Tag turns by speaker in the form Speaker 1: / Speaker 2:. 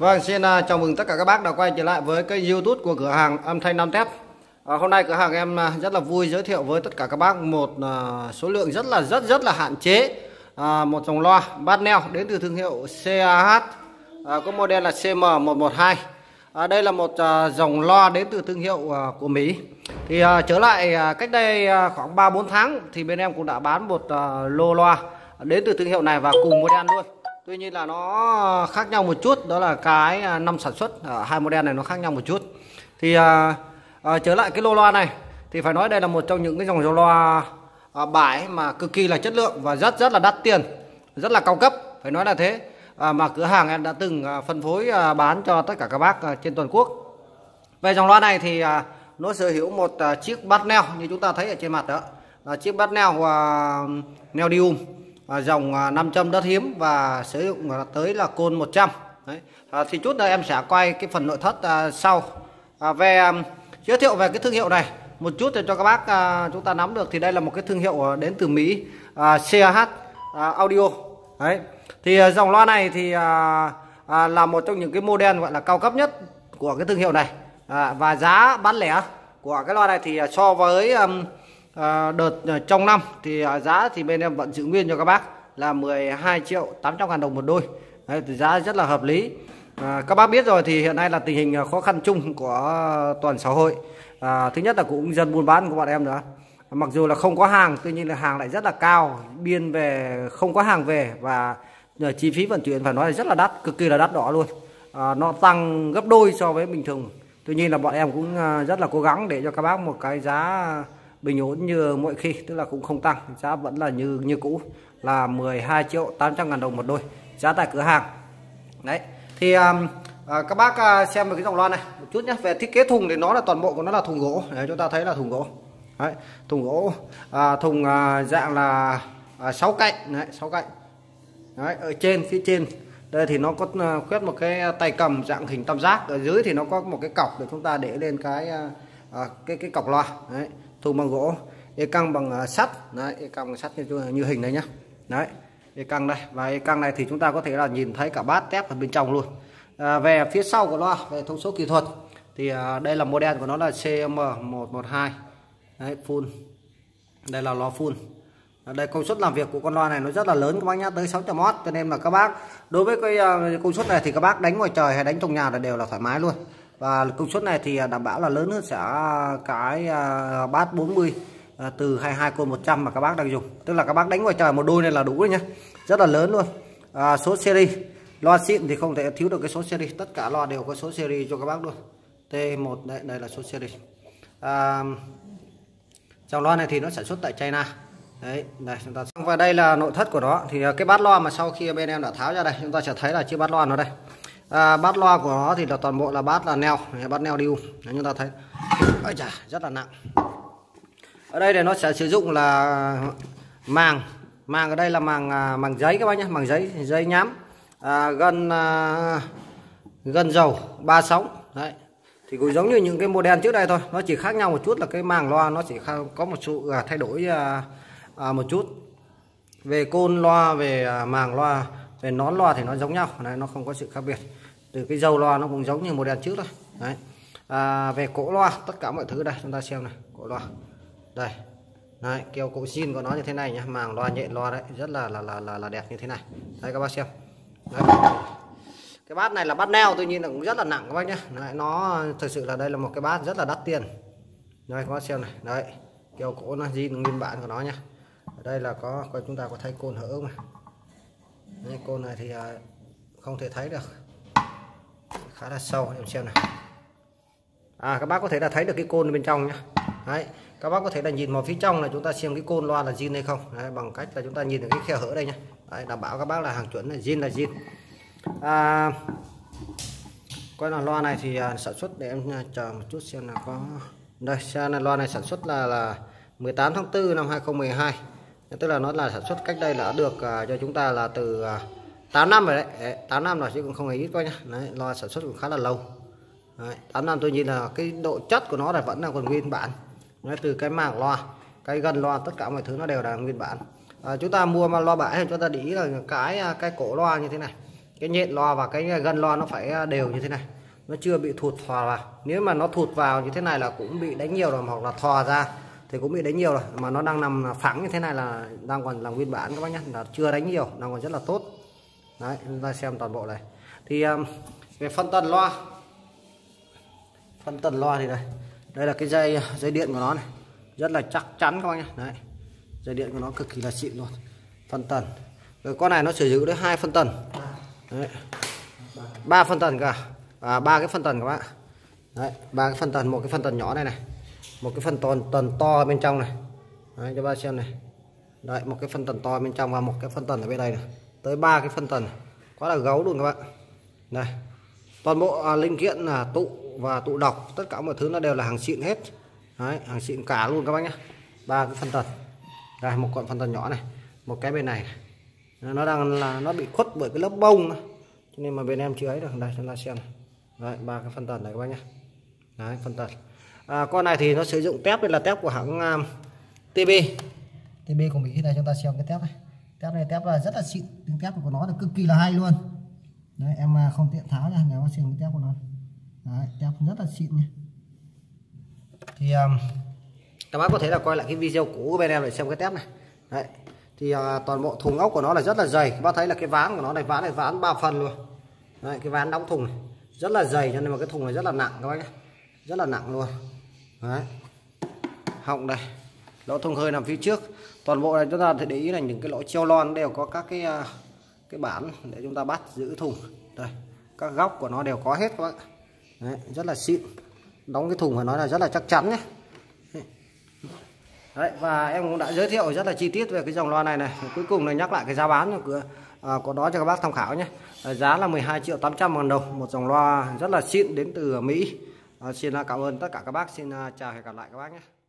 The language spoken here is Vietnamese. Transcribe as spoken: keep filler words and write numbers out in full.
Speaker 1: Vâng, xin uh, chào mừng tất cả các bác đã quay trở lại với kênh YouTube của cửa hàng âm thanh Nam Thép. Uh, hôm nay cửa hàng em uh, rất là vui giới thiệu với tất cả các bác một uh, số lượng rất là rất rất là hạn chế, uh, một dòng loa bát neo đến từ thương hiệu xê a hát, uh, có model là xê em một một hai. Uh, đây là một uh, dòng loa đến từ thương hiệu uh, của Mỹ. Thì uh, trở lại uh, cách đây uh, khoảng ba bốn tháng thì bên em cũng đã bán một uh, lô loa đến từ thương hiệu này và cùng model luôn. Tuy nhiên là nó khác nhau một chút, đó là cái năm sản xuất ở hai model này nó khác nhau một chút. Thì à, à, trở lại cái lô loa này thì phải nói đây là một trong những cái dòng loa à, bãi mà cực kỳ là chất lượng và rất rất là đắt tiền, rất là cao cấp, phải nói là thế. À, mà cửa hàng em đã từng à, phân phối à, bán cho tất cả các bác à, trên toàn quốc. Về dòng loa này thì à, nó sở hữu một à, chiếc bát neo như chúng ta thấy ở trên mặt đó, là chiếc bát neo à, neodymium. À, dòng à, nam châm đất hiếm và sử dụng à, tới là côn một trăm. Đấy. À, thì chút nữa em sẽ quay cái phần nội thất à, sau. À, về à, giới thiệu về cái thương hiệu này một chút để cho các bác à, chúng ta nắm được, thì đây là một cái thương hiệu à, đến từ Mỹ, à, xê a hát à, Audio. Đấy. Thì à, dòng loa này thì à, à, là một trong những cái model gọi là cao cấp nhất của cái thương hiệu này, à, và giá bán lẻ của cái loa này thì à, so với um, À, đợt uh, trong năm thì uh, giá thì bên em vẫn giữ nguyên cho các bác là mười hai triệu tám trăm ngàn đồng một đôi. Đấy, thì giá rất là hợp lý. À, các bác biết rồi thì hiện nay là tình hình uh, khó khăn chung của uh, toàn xã hội. À, thứ nhất là cũng dân buôn bán của bọn em nữa. Mặc dù là không có hàng, tuy nhiên là hàng lại rất là cao, biên về không có hàng về, và uh, chi phí vận chuyển phải nói là rất là đắt, cực kỳ là đắt đỏ luôn. À, nó tăng gấp đôi so với bình thường. Tuy nhiên là bọn em cũng uh, rất là cố gắng để cho các bác một cái giá bình ổn như mọi khi, tức là cũng không tăng, giá vẫn là như như cũ là mười hai triệu tám trăm ngàn đồng một đôi, giá tại cửa hàng. Đấy, thì um, à, các bác uh, xem về cái dòng loa này một chút nhé. Về thiết kế thùng thì nó là toàn bộ của nó là thùng gỗ. Đấy, chúng ta thấy là thùng gỗ. Đấy, thùng gỗ, à, thùng à, dạng là à, sáu cạnh, đấy, sáu cạnh. Đấy, ở trên phía trên đây thì nó có uh, khuyết một cái tay cầm dạng hình tam giác, ở dưới thì nó có một cái cọc để chúng ta để lên cái uh, cái cái cọc loa. Đấy, thùng bằng gỗ, e căng bằng sắt, đấy, e căng bằng sắt như, như hình đấy nhá. Đấy, e căng đây, và e căng này thì chúng ta có thể là nhìn thấy cả bát tép ở bên trong luôn. À, về phía sau của loa, về thông số kỹ thuật thì à, đây là model của nó là xê em một một hai. Đấy, full. Đây là loa full. À, đây công suất làm việc của con loa này nó rất là lớn các bác nhá, tới sáu trăm oát, cho nên là các bác đối với cái uh, công suất này thì các bác đánh ngoài trời hay đánh trong nhà là đều là thoải mái luôn. Và công suất này thì đảm bảo là lớn hơn sẽ cái uh, bát bốn mươi uh, từ hai mươi hai côn một trăm mà các bác đang dùng, tức là các bác đánh ngoài trời một đôi này là đủ rồi nhá, rất là lớn luôn. Uh, số series loa xịn thì không thể thiếu được cái số series, tất cả loa đều có số series cho các bác luôn. T một đây, đây là số series. Uh, dòng loa này thì nó sản xuất tại China. Đấy, đây chúng ta, và đây là nội thất của nó. Thì cái bát loa mà sau khi bên em đã tháo ra đây, chúng ta sẽ thấy là chiếc bát loa nó đây. À, bát loa của nó thì là toàn bộ là bát là neo, bát neo điêu. Đấy, chúng ta thấy, ôi chà, rất là nặng. Ở đây thì nó sẽ sử dụng là màng, màng ở đây là màng màng giấy các bác nhé, màng giấy, giấy nhám, à, gân à, gân dầu ba sóng. Đấy, thì cũng giống như những cái model trước đây thôi, nó chỉ khác nhau một chút là cái màng loa nó chỉ có một sự thay đổi à, à, một chút. Về côn loa, về à, màng loa, về nón loa thì nó giống nhau. Đấy, nó không có sự khác biệt. Từ cái dầu loa nó cũng giống như model trước thôi. Đấy. À, về cổ loa, tất cả mọi thứ đây chúng ta xem này, cổ loa đây. Đấy, keo cổ zin của nó như thế này nhá, màng loa, nhện loa đấy, rất là là là là, là đẹp như thế này. Đây các bác xem. Đấy. Cái bát này là bát neo, tuy nhiên là cũng rất là nặng các bác nhé. Đấy, nó thực sự là đây là một cái bát rất là đắt tiền. Đây các bác xem này, đấy, keo cổ nó zin nguyên bản của nó nhá. Ở đây là có, coi chúng ta có thấy côn hở mà. Đấy, côn này thì không thể thấy được, khá là sâu, em xem này. À, các bác có thể là thấy được cái côn bên trong nhá. Đấy, các bác có thể là nhìn vào phía trong là chúng ta xem cái côn loa là zin hay không. Đấy, bằng cách là chúng ta nhìn được cái khe hở đây nhá. Đấy, đảm bảo các bác là hàng chuẩn là zin là zin. À, coi là loa này thì à, sản xuất, để em chờ một chút xem là có đây, xe này, loa này sản xuất là là mười tám tháng tư năm hai không một hai, tức là nó là sản xuất cách đây là được à, cho chúng ta là từ à, tám năm rồi đấy. Đấy, tám năm rồi chứ cũng không hề ít coi nhá. Đấy, loa sản xuất cũng khá là lâu. Đấy, tám năm, tôi nhìn là cái độ chất của nó là vẫn là còn nguyên bản. Đấy, từ cái màng loa, cái gân loa, tất cả mọi thứ nó đều là nguyên bản. À, chúng ta mua mà loa bãi thì chúng ta để ý là cái cái cổ loa như thế này, cái nhện loa và cái gân loa nó phải đều như thế này, nó chưa bị thụt thò vào. Nếu mà nó thụt vào như thế này là cũng bị đánh nhiều rồi, hoặc là thò ra thì cũng bị đánh nhiều rồi. Mà nó đang nằm phẳng như thế này là đang còn là nguyên bản các bác nhé, là chưa đánh nhiều, đang còn rất là tốt. Đấy, chúng ta xem toàn bộ này. Thì um, về phân tần loa, phân tần loa thì đây, đây là cái dây dây điện của nó này, rất là chắc chắn các bác nhé. Đấy, dây điện của nó cực kỳ là xịn luôn. Phân tần, rồi con này nó sử dụng đến hai phân tần, đấy, ba phân tần cả, và ba cái phân tần các bạn. Đấy, ba cái phân tần, một cái phân tần nhỏ này này, một cái phân tần tần to bên trong này. Đấy, cho ba xem này. Đấy, một cái phân tần to bên trong và một cái phân tần ở bên đây này, tới ba cái phân tần, quá là gấu luôn các bạn. Đây, toàn bộ à, linh kiện là tụ và tụ đọc, tất cả mọi thứ nó đều là hàng xịn hết. Đấy, hàng xịn cả luôn các bác nhé. Ba cái phân tần, đây một con phân tần nhỏ này, một cái bên này, này. Nó đang là nó bị khuất bởi cái lớp bông này, cho nên mà bên em chưa ấy được. Đây cho ta xem này. Đấy, ba cái phân tần này các bác nhé. Đấy, phân tần. À, con này thì nó sử dụng tép, đây là tép của hãng um, tê bê tê bê của Mỹ. Đây chúng ta xem cái tép này, tép này tép là rất là xịn, tiếng tép của nó là cực kỳ là hay luôn. Đấy, em không tiện tháo ra để xem cái tép của nó. Đấy, tép rất là xịn nhé. Thì um, các bác có thể là quay lại cái video cũ của bên em để xem cái tép này. Đấy, thì uh, toàn bộ thùng ốc của nó là rất là dày. Các bác thấy là cái ván của nó này, ván này ván ba phần luôn. Đấy, cái ván đóng thùng này rất là dày, cho nên mà cái thùng này rất là nặng các bác nhé, rất là nặng luôn. Đấy, họng đây, lỗ thông hơi nằm phía trước. Toàn bộ này chúng ta thể để ý là những cái lỗ treo lon đều có các cái uh, cái bản để chúng ta bắt giữ thùng. Đây, các góc của nó đều có hết các bạn. Đấy, rất là xịn, đóng cái thùng của nó là rất là chắc chắn nhé. Đấy, và em cũng đã giới thiệu rất là chi tiết về cái dòng loa này này. Cuối cùng là nhắc lại cái giá bán của à, có đó cho các bác tham khảo nhé. À, giá là mười hai triệu tám trăm ngàn đồng, một dòng loa rất là xịn đến từ Mỹ. À, xin cảm ơn tất cả các bác, xin chào và hẹn gặp lại các bác nhé.